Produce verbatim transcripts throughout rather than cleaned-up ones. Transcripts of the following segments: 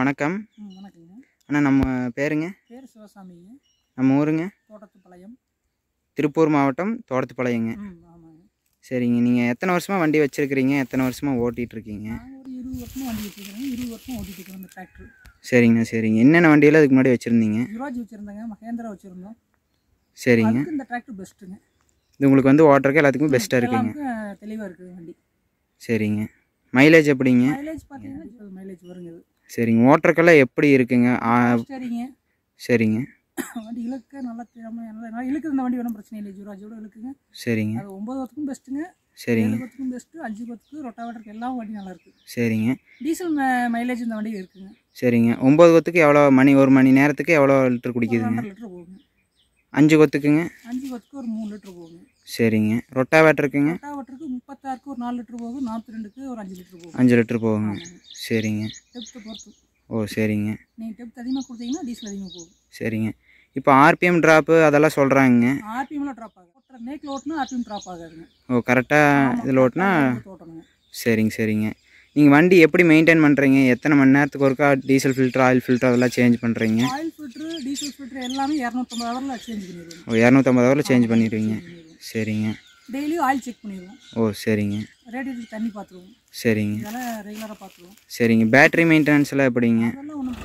வணக்கம். ம் வணக்கங்க. அண்ணா நம்ம பேருங்க? பேர் சிவசாமிங்க. நம்ம ஊருங்க? தோட்டத்துப்பாளையம். திருப்பூர் மாவட்டம் தோட்டத்துப்பாளையங்க. ம் ஆமாங்க. சரிங்க. நீங்கள் எத்தனை வருஷமாக வண்டி வச்சுருக்கிறீங்க? எத்தனை வருஷமாக ஓட்டிகிட்ருக்கீங்க? நான் ஒரு இருபது வருஷமாக வண்டி வச்சுருக்கேங்க. இருபது வருஷம் ஓட்டிகிட்டு இருக்கிறேன் இந்த டிராக்டர். சரிங்கண்ணா சரிங்க. என்னென்ன வண்டியெல்லாம் இதுக்கு முன்னாடி வச்சுருந்தீங்க? யுவராஜ் வச்சுருந்தேங்க, மகேந்திரா வச்சுருந்தோம். சரிங்க. அதுக்கு இந்த டிராக்டர் பெஸ்ட்டுங்க. இது உங்களுக்கு வந்து ஓட்டுறதுக்கு எல்லாத்துக்குமே பெஸ்ட்டாக இருக்குங்க. எல்லாருக்கும் தெளிவாக இருக்குது வண்டி. சரிங்க. மைலேஜ் எப்படிங்க? மைலேஜ் பார்த்தீங்கன்னா இப்போ மைலேஜ் வருங்க. இது சரிங்க. ஓட்டுறக்கெல்லாம் எப்படி இருக்குங்க? சரிங்க. சரிங்க. வண்டி இழுக்க நல்லா தெரியாமல் நல்லா இழுக்குது. இந்த வண்டி ஒன்றும் பிரச்சனை இல்லை. யுவராஜோட இழுக்குங்க. சரிங்க. அது ஒம்பது வருத்துக்கும் பெஸ்ட்டுங்க. சரிங்க. ஏழு வருத்துக்கும் பெஸ்ட்டு, அஞ்சு வருத்துக்கு ரொட்டாவேட்டருக்கு எல்லாம் வண்டி நல்லா இருக்குது. சரிங்க. டீசல் மைலேஜ் இந்த வண்டி இருக்குங்க. சரிங்க. ஒம்பது கொத்துக்கு எவ்வளோ மணி ஒரு மணி நேரத்துக்கு எவ்வளோ லிட்டர் குடிக்குதுங்க? ரெண்டரை லிட்டர் போகுங்க. அஞ்சு கொத்துக்குங்க? அஞ்சு கொத்துக்கு ஒரு மூணு லிட்டர் போகுங்க. சரிங்க. ரொட்டாவேட்டருக்குங்க? ரொட்டாவேட்டருக்கு முப்பத்தாறுக்கு ஒரு நாலு லிட்டர் போகும். நாற்பத்தி ரெண்டுக்கு ஒரு அஞ்சு லிட்டர் போகும். அஞ்சு லிட்டர் போகுங்க. சரிங்க. டெப்த்தை பொறுத்து. ஓ சரிங்க. நீங்கள் டெப்த் அதிகமாக கொடுத்தீங்கன்னா டீசல் அதிகமாக போகும். சரிங்க. இப்போ ஆர்பிஎம் ட்ராப்பு அதெல்லாம் சொல்கிறாங்க. ஆர்பிஎம்லாம் ட்ராப் ஆகும். ஓட்டுற நேக்கில் ஓட்டினா ஆர்பிஎம் ட்ராப் ஆகாதுங்க. ஓ கரெக்டாக இதில் ஓட்டினா? ஓட்டணுங்க. சரிங்க சரிங்க. நீங்கள் வண்டி எப்படி மெயின்டைன் பண்ணுறீங்க? எத்தனை மணி நேரத்துக்கு ஒருக்கா டீசல் ஃபில்ட்ரு, ஆயில் ஃபில்ட்ரு அதெல்லாம் சேஞ்ச் பண்ணுறீங்க? ஆயில் ஃபில்ட்ரு, டீசல் ஃபில்ட்ரு எல்லாமே இரநூத்தம்பது ஹவரில் சேஞ்ச் பண்ணிடுவோம். ஓ இரநூத்தம்பது ஹவரில் சேஞ்ச் பண்ணிடுவீங்க. சரிங்க. டெய்லியும் ஆயில் செக் பண்ணிடுவோம். ஓ சரிங்க. ரேடியேட்டர் தண்ணி பார்த்துருவோம். சரிங்க. இதெல்லாம் ரெகுலராக பார்த்துருவோம். சரிங்க. பேட்ரி மெயின்டெனன்ஸ் எல்லாம் எப்படிங்க? அதெல்லாம் ஒன்றும்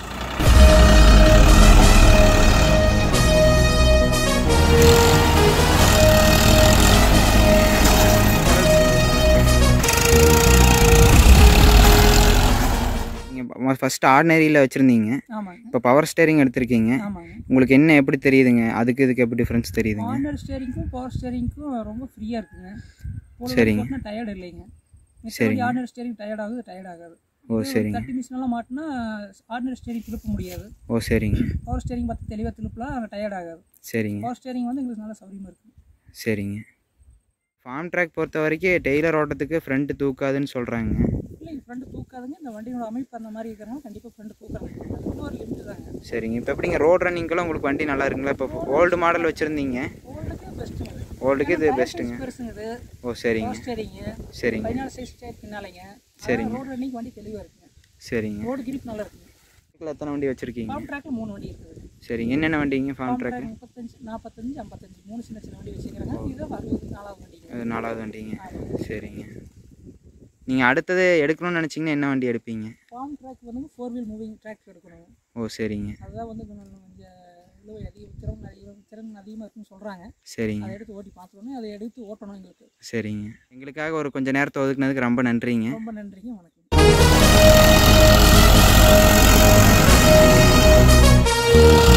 நீங்கள் ஃபஸ்ட்டு ஆர்டினரியில் வச்சுருந்தீங்க, ஆமாங்க. இப்போ பவர் ஸ்டேரிங் எடுத்திருக்கீங்க. ஆமாங்க. உங்களுக்கு என்ன எப்படி தெரியுதுங்க? அதுக்கு இதுக்கு எப்படி டிஃப்ரென்ஸ் தெரியுதுங்க? ஆர்டினரி ஸ்டேரிங்க்கும் பவர் ஸ்டேரிங்க்கும் ரொம்ப ஃப்ரீயாக இருக்குங்க. சரிங்க. டயர்டு இல்லைங்க. சரிங்க. ஆர்டினரி ஸ்டேரிங் டயர்ட் ஆகுது, டயர்ட் ஆகாது. ஓ சரிங்க. தட்டி மிஷினெல்லாம் மாட்டினா ஆர்டினரி ஸ்டேரிங் திருப்ப முடியாது. ஓ சரிங்க. பவர் ஸ்டேரிங் பார்த்து தெளிவாக திருப்பலாம், அங்கே டயர்ட் ஆகாது. சரிங்க. பவர் ஸ்டேரிங் வந்து எங்களுக்கு நல்ல சௌரியமாக இருக்குது. சரிங்க. ஃபார்ம் ட்ராக் பொறுத்த வரைக்கும் டெய்லர் ஓட்டத்துக்கு ஃப்ரண்ட்டு தூக்காதுன்னு சொல்கிறாங்க. இல்லைங்க, ஃப்ரெண்டு தூக்காதுங்க. இந்த வண்டியோட அமைப்பு அந்த மாதிரி இருக்கிறனால கண்டிப்பாக ஃப்ரெண்டு தூக்குறாங்க. இன்னும் ஒரு லிமிட் தாங்க. சரிங்க. இப்போ எப்படிங்க ரோட் ரன்னிங்கெல்லாம் உங்களுக்கு வண்டி நல்லா இருக்குங்களா? இப்போ ஓல்டு மாடல் வச்சுருந்தீங்க. ஓல்டுக்கு பெஸ்ட்டுங்க. ஓல்டுக்கு இது பெஸ்ட்டுங்க. பெருசுங்க இது. ஓ சரிங்க. Power steering. சரிங்க. பதினாலு சைஸ் ஸ்டேர் பின்னாலைங்க. சரிங்க. ரோடு ரன்னிங் வண்டி தெளிவாக இருக்குங்க. சரிங்க. ரோடு கிரிப் நல்லா இருக்குங்க. எத்தனை வண்டி வச்சுருக்கீங்க? ஃபார்ம் ட்ராக்கில் மூணு வண்டி இருக்குது. சரிங்க. என்னென்ன வண்டிங்க ஃபார்ம் ஃபார்ம் ட்ராக்? ட்ராக் முப்பத்தஞ்சு, நாற்பத்தஞ்சு, ஐம்பத்தஞ்சு மூணு சின்ன சின்ன வண்டி வச்சுக்கிறாங்க. இது அறுபது நாலாவது வண்டிங்க. அது நாலாவது வண்டிங்க. சரிங்க. நீங்கள் அடுத்தது எடுக்கணும்னு நினச்சிங்கன்னா என்ன வண்டி எடுப்பீங்க? ஃபார்ம் ட்ராக் வந்து ஃபோர் வீல் மூவிங் ட்ராக் எடுக்கணும். ஓ சரிங்க. அதுதான் வந்து கொஞ்சம் இழுவை அதிக திறன் அதிகம் திறன் அதிகமாக இருக்குன்னு சொல்கிறாங்க. சரிங்க. அதை எடுத்து ஓட்டி பார்த்துக்கணும். அதை எடுத்து ஓட்டணும் எங்களுக்கு. சரிங்க. எங்களுக்காக ஒரு கொஞ்சம் நேரத்தை ஒதுக்குனதுக்கு ரொம்ப நன்றிங்க. ரொம்ப நன்றிங்க. வணக்கம். Thank you.